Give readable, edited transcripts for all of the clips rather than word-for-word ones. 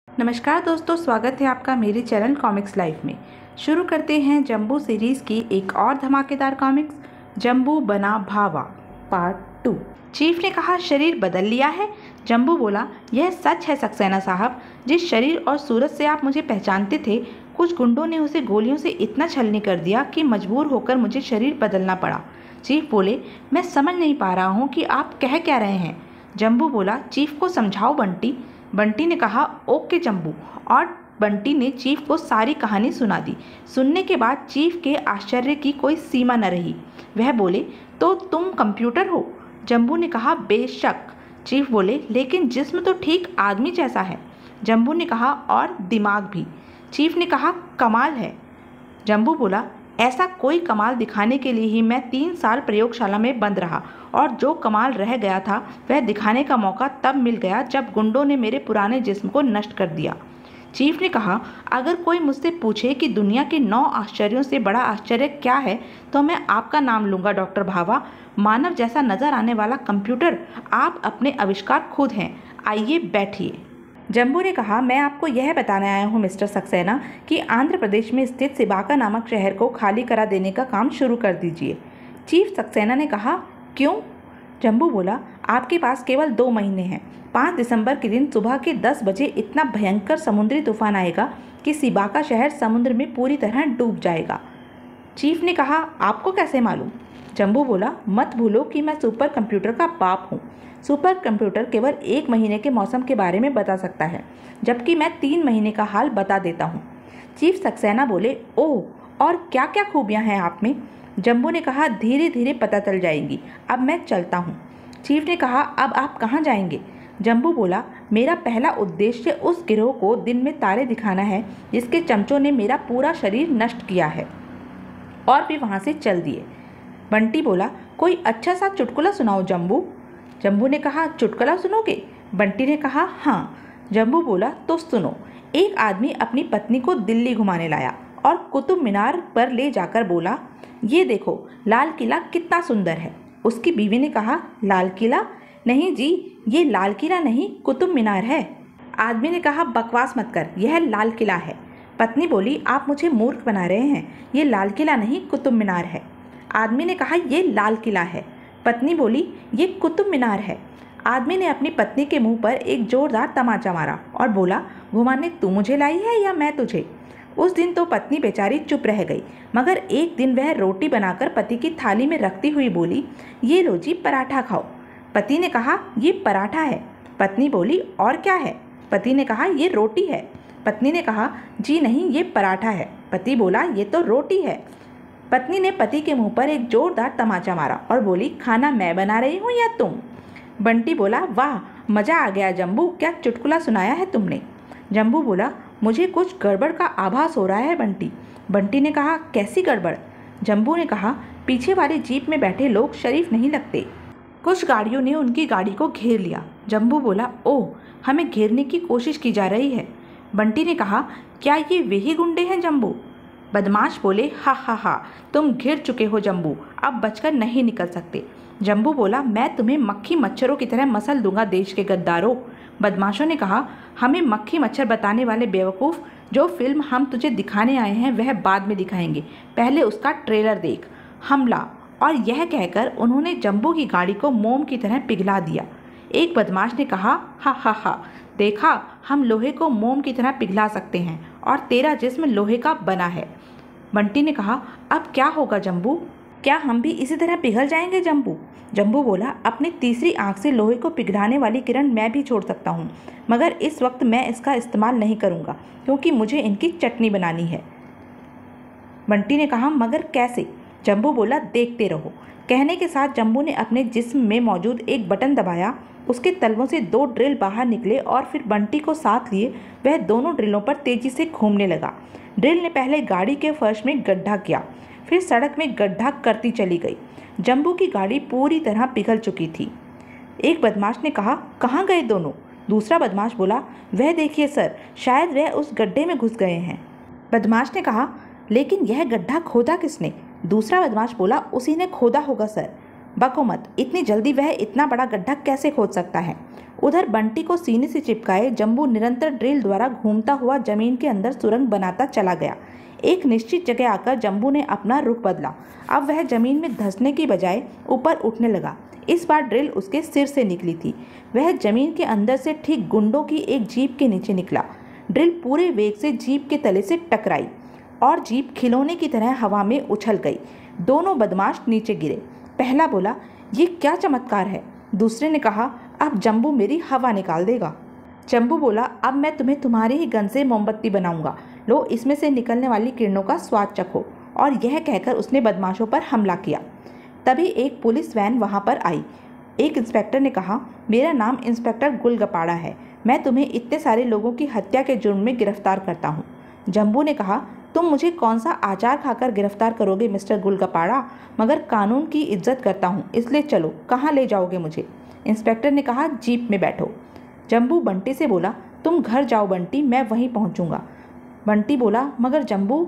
नमस्कार दोस्तों, स्वागत है आपका मेरे चैनल कॉमिक्स लाइफ में। शुरू करते हैं जंबू सीरीज़ की एक और धमाकेदार कॉमिक्स, जंबू बना भावा पार्ट 2। चीफ ने कहा, शरीर बदल लिया है? जंबू बोला, यह सच है सक्सेना साहब। जिस शरीर और सूरत से आप मुझे पहचानते थे, कुछ गुंडों ने उसे गोलियों से इतना छलनी कर दिया कि मजबूर होकर मुझे शरीर बदलना पड़ा। चीफ बोले, मैं समझ नहीं पा रहा हूँ कि आप कह क्या रहे हैं। जंबू बोला, चीफ को समझाओ बंटी। बंटी ने कहा, ओके जंबू, और बंटी ने चीफ को सारी कहानी सुना दी। सुनने के बाद चीफ के आश्चर्य की कोई सीमा न रही। वह बोले, तो तुम कंप्यूटर हो? जंबू ने कहा, बेशक। चीफ बोले, लेकिन जिस्म तो ठीक आदमी जैसा है। जंबू ने कहा, और दिमाग भी। चीफ ने कहा, कमाल है। जंबू बोला, ऐसा कोई कमाल दिखाने के लिए ही मैं 3 साल प्रयोगशाला में बंद रहा, और जो कमाल रह गया था वह दिखाने का मौका तब मिल गया जब गुंडों ने मेरे पुराने जिस्म को नष्ट कर दिया। चीफ ने कहा, अगर कोई मुझसे पूछे कि दुनिया के 9 आश्चर्यों से बड़ा आश्चर्य क्या है, तो मैं आपका नाम लूँगा डॉक्टर भावा। मानव जैसा नजर आने वाला कंप्यूटर। आप अपने आविष्कार खुद हैं। आइए बैठिए। जंबू ने कहा, मैं आपको यह बताने आया हूँ मिस्टर सक्सेना कि आंध्र प्रदेश में स्थित सिबाका नामक शहर को खाली करा देने का काम शुरू कर दीजिए। चीफ सक्सेना ने कहा, क्यों? जंबू बोला, आपके पास केवल 2 महीने हैं। 5 दिसंबर के दिन सुबह के 10 बजे इतना भयंकर समुद्री तूफान आएगा कि सिबाका शहर समुद्र में पूरी तरह डूब जाएगा। चीफ ने कहा, आपको कैसे मालूम? जंबू बोला, मत भूलो कि मैं सुपर कंप्यूटर का बाप हूँ। सुपर कंप्यूटर केवल 1 महीने के मौसम के बारे में बता सकता है, जबकि मैं 3 महीने का हाल बता देता हूँ। चीफ सक्सेना बोले, ओह, और क्या क्या खूबियाँ हैं आप में? जंबू ने कहा, धीरे धीरे पता चल जाएंगी। अब मैं चलता हूँ। चीफ ने कहा, अब आप कहाँ जाएंगे? जंबू बोला, मेरा पहला उद्देश्य उस गिरोह को दिन में तारे दिखाना है जिसके चमचों ने मेरा पूरा शरीर नष्ट किया है। और वे वहाँ से चल दिए। बंटी बोला, कोई अच्छा सा चुटकुला सुनाओ जंबू। जंबू ने कहा, चुटकुला सुनोगे? बंटी ने कहा, हाँ। जंबू बोला, तो सुनो। एक आदमी अपनी पत्नी को दिल्ली घुमाने लाया और कुतुब मीनार पर ले जाकर बोला, ये देखो लाल किला कितना सुंदर है। उसकी बीवी ने कहा, लाल किला? नहीं जी, ये लाल किला नहीं, कुतुब मीनार है। आदमी ने कहा, बकवास मत कर, यह लाल किला है। पत्नी बोली, आप मुझे मूर्ख बना रहे हैं, ये लाल किला नहीं, कुतुब मीनार है। आदमी ने कहा, ये लाल किला है। पत्नी बोली, ये कुतुब मीनार है। आदमी ने अपनी पत्नी के मुंह पर एक जोरदार तमाचा मारा और बोला, घुमाने तू मुझे लाई है या मैं तुझे? उस दिन तो पत्नी बेचारी चुप रह गई, मगर एक दिन वह रोटी बनाकर पति की थाली में रखती हुई बोली, ये लो जी, पराठा खाओ। पति ने कहा, ये पराठा है। पत्नी बोली, और क्या है? पति ने कहा, ये रोटी है। पत्नी ने कहा, जी नहीं, ये पराठा है। पति बोला, ये तो रोटी है। पत्नी ने पति के मुंह पर एक जोरदार तमाचा मारा और बोली, खाना मैं बना रही हूँ या तुम? बंटी बोला, वाह, मज़ा आ गया जंबू, क्या चुटकुला सुनाया है तुमने? जंबू बोला, मुझे कुछ गड़बड़ का आभास हो रहा है बंटी। बंटी ने कहा, कैसी गड़बड़? जंबू ने कहा, पीछे वाली जीप में बैठे लोग शरीफ नहीं लगते। कुछ गाड़ियों ने उनकी गाड़ी को घेर लिया। जंबू बोला, ओह, हमें घेरने की कोशिश की जा रही है। बंटी ने कहा, क्या ये वही गुंडे हैं जंबू? बदमाश बोले, हा हा हा, तुम घिर चुके हो जंबू, अब बचकर नहीं निकल सकते। जंबू बोला, मैं तुम्हें मक्खी मच्छरों की तरह मसल दूंगा देश के गद्दारों। बदमाशों ने कहा, हमें मक्खी मच्छर बताने वाले बेवकूफ़, जो फिल्म हम तुझे दिखाने आए हैं वह बाद में दिखाएंगे, पहले उसका ट्रेलर देख। हमला। और यह कहकर उन्होंने जंबू की गाड़ी को मोम की तरह पिघला दिया। एक बदमाश ने कहा, हा हा हा, देखा, हम लोहे को मोम की तरह पिघला सकते हैं, और तेरा जिस्म लोहे का बना है। बंटी ने कहा, अब क्या होगा जंबू? क्या हम भी इसी तरह पिघल जाएंगे जंबू? जंबू बोला, अपनी तीसरी आंख से लोहे को पिघलाने वाली किरण मैं भी छोड़ सकता हूँ, मगर इस वक्त मैं इसका इस्तेमाल नहीं करूँगा क्योंकि मुझे इनकी चटनी बनानी है। बंटी ने कहा, मगर कैसे? जंबू बोला, देखते रहो। कहने के साथ जंबू ने अपने जिस्म में मौजूद एक बटन दबाया। उसके तलवों से 2 ड्रिल बाहर निकले और फिर बंटी को साथ लिए वह दोनों ड्रिलों पर तेजी से घूमने लगा। ड्रिल ने पहले गाड़ी के फर्श में गड्ढा किया, फिर सड़क में गड्ढा करती चली गई। जंबू की गाड़ी पूरी तरह पिघल चुकी थी। एक बदमाश ने कहा, कहाँ गए दोनों? दूसरा बदमाश बोला, वह देखिए सर, शायद वह उस गड्ढे में घुस गए हैं। बदमाश ने कहा, लेकिन यह गड्ढा खोदा किसने? दूसरा बदमाश बोला, उसी ने खोदा होगा सर। बको मत, इतनी जल्दी वह इतना बड़ा गड्ढा कैसे खोद सकता है? उधर बंटी को सीने से चिपकाए जंबू निरंतर ड्रिल द्वारा घूमता हुआ जमीन के अंदर सुरंग बनाता चला गया। एक निश्चित जगह आकर जंबू ने अपना रुख बदला। अब वह जमीन में धंसने की बजाय ऊपर उठने लगा। इस बार ड्रिल उसके सिर से निकली थी। वह जमीन के अंदर से ठीक गुंडों की एक जीप के नीचे निकला। ड्रिल पूरे वेग से जीप के तले से टकराई और जीप खिलौने की तरह हवा में उछल गई। दोनों बदमाश नीचे गिरे। पहला बोला, ये क्या चमत्कार है। दूसरे ने कहा, अब जंबू मेरी हवा निकाल देगा। जंबू बोला, अब मैं तुम्हें तुम्हारी ही गन से मोमबत्ती बनाऊंगा। लो, इसमें से निकलने वाली किरणों का स्वाद चखो। और यह कहकर उसने बदमाशों पर हमला किया। तभी एक पुलिस वैन वहां पर आई। एक इंस्पेक्टर ने कहा, मेरा नाम इंस्पेक्टर गुलगपाड़ा है। मैं तुम्हें इतने सारे लोगों की हत्या के जुर्म में गिरफ्तार करता हूँ। जंबू ने कहा, तुम मुझे कौन सा आचार खाकर गिरफ्तार करोगे मिस्टर गुलगपाड़ा, मगर कानून की इज्जत करता हूँ, इसलिए चलो, कहाँ ले जाओगे मुझे। इंस्पेक्टर ने कहा, जीप में बैठो। जंबू बंटी से बोला, तुम घर जाओ बंटी, मैं वहीं पहुँचूंगा। बंटी बोला, मगर जंबू।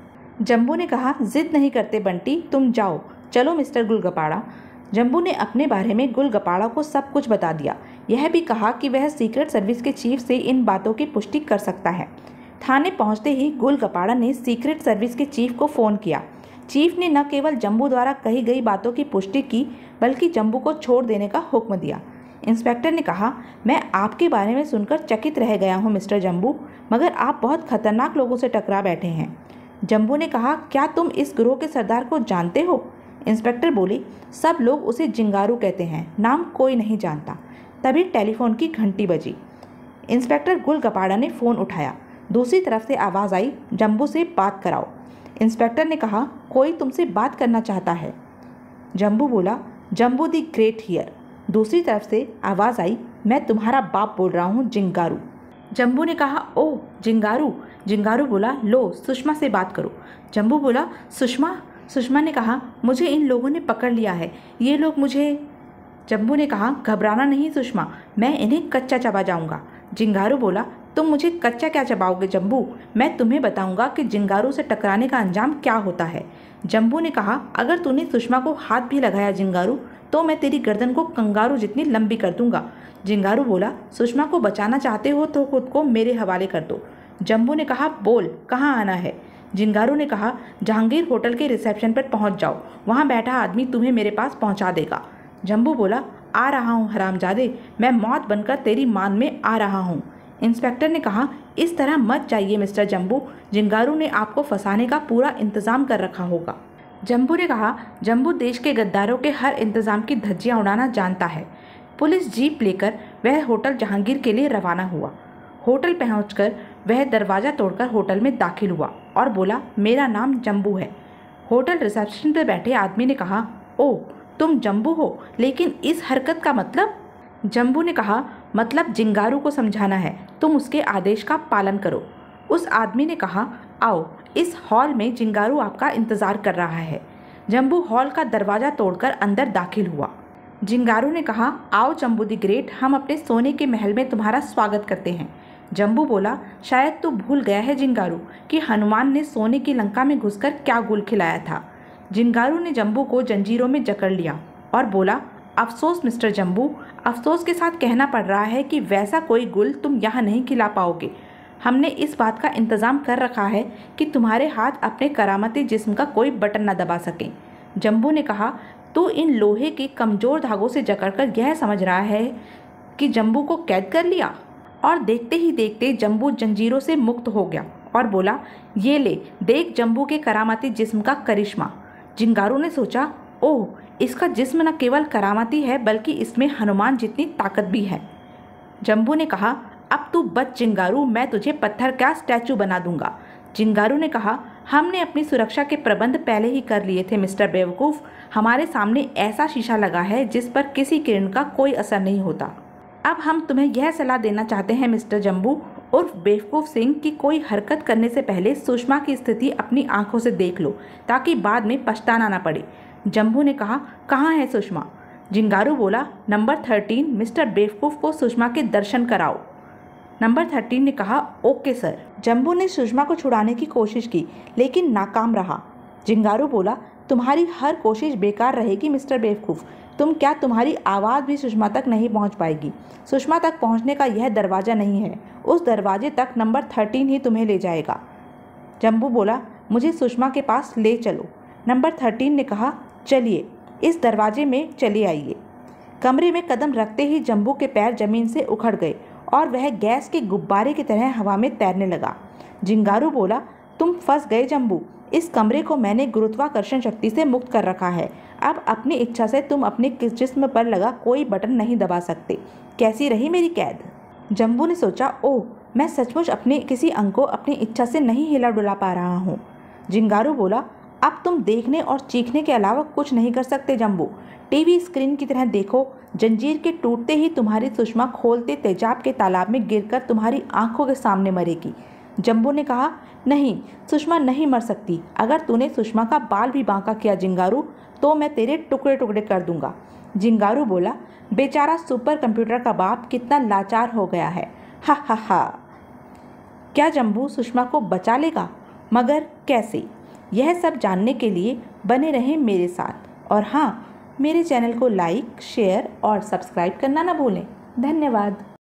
जंबू ने कहा, जिद नहीं करते बंटी, तुम जाओ, चलो मिस्टर गुलगपाड़ा। जंबू ने अपने बारे में गुलगपाड़ा को सब कुछ बता दिया। यह भी कहा कि वह सीक्रेट सर्विस के चीफ से इन बातों की पुष्टि कर सकता है। थाने पहुंचते ही गुलगपाड़ा ने सीक्रेट सर्विस के चीफ को फ़ोन किया। चीफ ने न केवल जंबू द्वारा कही गई बातों की पुष्टि की, बल्कि जंबू को छोड़ देने का हुक्म दिया। इंस्पेक्टर ने कहा, मैं आपके बारे में सुनकर चकित रह गया हूँ मिस्टर जंबू, मगर आप बहुत खतरनाक लोगों से टकरा बैठे हैं। जंबू ने कहा, क्या तुम इस गिरोह के सरदार को जानते हो। इंस्पेक्टर बोली, सब लोग उसे जिंगारू कहते हैं, नाम कोई नहीं जानता। तभी टेलीफोन की घंटी बजी। इंस्पेक्टर गुलगपाड़ा ने फ़ोन उठाया। दूसरी तरफ से आवाज़ आई, जंबू से बात कराओ। इंस्पेक्टर ने कहा, कोई तुमसे बात करना चाहता है। जंबू बोला, जंबू दी ग्रेट हियर। दूसरी तरफ से आवाज़ आई, मैं तुम्हारा बाप बोल रहा हूँ, जिंगारू। जंबू ने कहा, ओह जिंगारू। जिंगारू बोला, लो सुषमा से बात करो। जंबू बोला, सुषमा। सुषमा ने कहा, मुझे इन लोगों ने पकड़ लिया है, ये लोग मुझे। जंबू ने कहा, घबराना नहीं सुषमा, मैं इन्हें कच्चा चबा जाऊंगा। जिंगारू बोला, तुम मुझे कच्चा क्या चबाओगे जंबू, मैं तुम्हें बताऊंगा कि जिंगारू से टकराने का अंजाम क्या होता है। जंबू ने कहा, अगर तूने सुषमा को हाथ भी लगाया जिंगारू, तो मैं तेरी गर्दन को कंगारू जितनी लंबी कर दूंगा। जिंगारू बोला, सुषमा को बचाना चाहते हो तो खुद को मेरे हवाले कर दो। जंबू ने कहा, बोल कहाँ आना है। जिंगारू ने कहा, जहांगीर होटल के रिसेप्शन पर पहुंच जाओ, वहां बैठा आदमी तुम्हें मेरे पास पहुंचा देगा। जंबू बोला, आ रहा हूं हरामजादे, मैं मौत बनकर तेरी मान में आ रहा हूं। इंस्पेक्टर ने कहा, इस तरह मत जाइए मिस्टर जंबू, जिंगारू ने आपको फंसाने का पूरा इंतजाम कर रखा होगा। जंबू ने कहा, जंबू देश के गद्दारों के हर इंतजाम की धज्जियां उड़ाना जानता है। पुलिस जीप लेकर वह होटल जहांगीर के लिए रवाना हुआ। होटल पहुंचकर वह दरवाज़ा तोड़कर होटल में दाखिल हुआ और बोला, मेरा नाम जंबू है। होटल रिसेप्शन पर बैठे आदमी ने कहा, ओह तुम जंबू हो, लेकिन इस हरकत का मतलब। जंबू ने कहा, मतलब जिंगारू को समझाना है, तुम उसके आदेश का पालन करो। उस आदमी ने कहा, आओ, इस हॉल में जिंगारू आपका इंतज़ार कर रहा है। जंबू हॉल का दरवाज़ा तोड़कर अंदर दाखिल हुआ। जिंगारू ने कहा, आओ जंबू दी ग्रेट, हम अपने सोने के महल में तुम्हारा स्वागत करते हैं। जंबू बोला, शायद तू भूल गया है जिंगारू कि हनुमान ने सोने की लंका में घुसकर क्या गुल खिलाया था। जिंगारू ने जंबू को जंजीरों में जकड़ लिया और बोला, अफसोस मिस्टर जंबू, अफसोस के साथ कहना पड़ रहा है कि वैसा कोई गुल तुम यहाँ नहीं खिला पाओगे। हमने इस बात का इंतज़ाम कर रखा है कि तुम्हारे हाथ अपने करामती जिस्म का कोई बटन न दबा सकें। जंबू ने कहा, तू इन लोहे के कमज़ोर धागों से जकड़कर यह समझ रहा है कि जंबू को कैद कर लिया। और देखते ही देखते जंबू जंजीरों से मुक्त हो गया और बोला, ये ले देख जंबू के करामाती जिस्म का करिश्मा। जिंगारू ने सोचा, ओह इसका जिस्म न केवल करामाती है बल्कि इसमें हनुमान जितनी ताकत भी है। जंबू ने कहा, अब तू बच जिंगारू, मैं तुझे पत्थर का स्टैचू बना दूंगा। जिंगारू ने कहा, हमने अपनी सुरक्षा के प्रबंध पहले ही कर लिए थे मिस्टर बेवकूफ़, हमारे सामने ऐसा शीशा लगा है जिस पर किसी किरण का कोई असर नहीं होता। अब हम तुम्हें यह सलाह देना चाहते हैं मिस्टर जंबू उर्फ बेवकूफ़ सिंह की कोई हरकत करने से पहले सुषमा की स्थिति अपनी आंखों से देख लो ताकि बाद में पछताना ना पड़े। जंबू ने कहा, कहाँ है सुषमा। जिंगारू बोला, नंबर 13 मिस्टर बेवकूफ़ को सुषमा के दर्शन कराओ। नंबर 13 ने कहा, ओके सर। जंबू ने सुषमा को छुड़ाने की कोशिश की लेकिन नाकाम रहा। जिंगारू बोला, तुम्हारी हर कोशिश बेकार रहेगी मिस्टर बेवकूफ़, तुम्हारी आवाज़ भी सुषमा तक नहीं पहुंच पाएगी। सुषमा तक पहुंचने का यह दरवाज़ा नहीं है, उस दरवाजे तक नंबर 13 ही तुम्हें ले जाएगा। जम्बू बोला, मुझे सुषमा के पास ले चलो। नंबर 13 ने कहा, चलिए इस दरवाजे में चले आइए। कमरे में कदम रखते ही जम्बू के पैर जमीन से उखड़ गए और वह गैस के गुब्बारे की तरह हवा में तैरने लगा। जिंगारू बोला, तुम फंस गए जम्बू, इस कमरे को मैंने गुरुत्वाकर्षण शक्ति से मुक्त कर रखा है। अब अपनी इच्छा से तुम अपने जिस्म पर लगा कोई बटन नहीं दबा सकते। कैसी रही मेरी कैद? जम्बू ने सोचा, ओह, मैं सचमुच अपने किसी अंग को अपनी इच्छा से नहीं हिला डुला पा रहा हूँ। जिंगारू बोला, अब तुम देखने और चीखने के अलावा कुछ नहीं कर सकते जम्बू। टीवी स्क्रीन की तरह देखो, जंजीर के टूटते ही तुम्हारी सुषमा खोलते तेजाब के तालाब में गिरकर तुम्हारी आंखों के सामने मरेगी। जम्बू ने कहा, नहीं, सुषमा नहीं मर सकती। अगर तूने सुषमा का बाल भी बांका किया जिंगारू, तो मैं तेरे टुकड़े टुकड़े कर दूंगा। जिंगारू बोला, बेचारा सुपर कंप्यूटर का बाप कितना लाचार हो गया है। हा हा हा। क्या जम्बू सुषमा को बचा लेगा? मगर कैसे? यह सब जानने के लिए बने रहें मेरे साथ। और हाँ, मेरे चैनल को लाइक, शेयर और सब्सक्राइब करना ना भूलें। धन्यवाद।